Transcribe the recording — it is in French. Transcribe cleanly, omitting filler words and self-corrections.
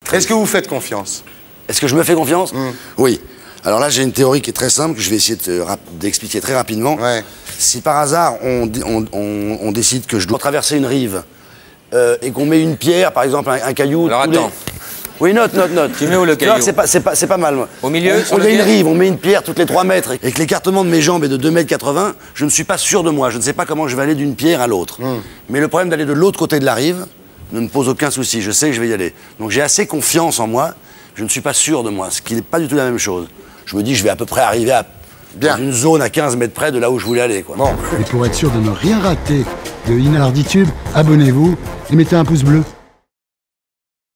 Est-ce que vous faites confiance? Est-ce que je me fais confiance? Oui. Alors là, j'ai une théorie qui est très simple, que je vais essayer d'expliquer très rapidement. Ouais. Si par hasard, on décide que je dois traverser une rive et qu'on met une pierre, par exemple un caillou... Alors attends. Oui, note. Tu mets où le caillou? C'est pas mal, moi. Au milieu, sur On le y a une pied? rive, on met une pierre toutes les 3 mètres, et que l'écartement de mes jambes est de 2,80 m, je ne suis pas sûr de moi. Je ne sais pas comment je vais aller d'une pierre à l'autre. Mais le problème d'aller de l'autre côté de la rive ne me pose aucun souci. Je sais que je vais y aller. Donc j'ai assez confiance en moi. Je ne suis pas sûr de moi, ce qui n'est pas du tout la même chose. Je me dis, je vais à peu près arriver dans une zone à 15 mètres près de là où je voulais aller, quoi. Bon. Et pour être sûr de ne rien rater de Inarditube, abonnez-vous et mettez un pouce bleu.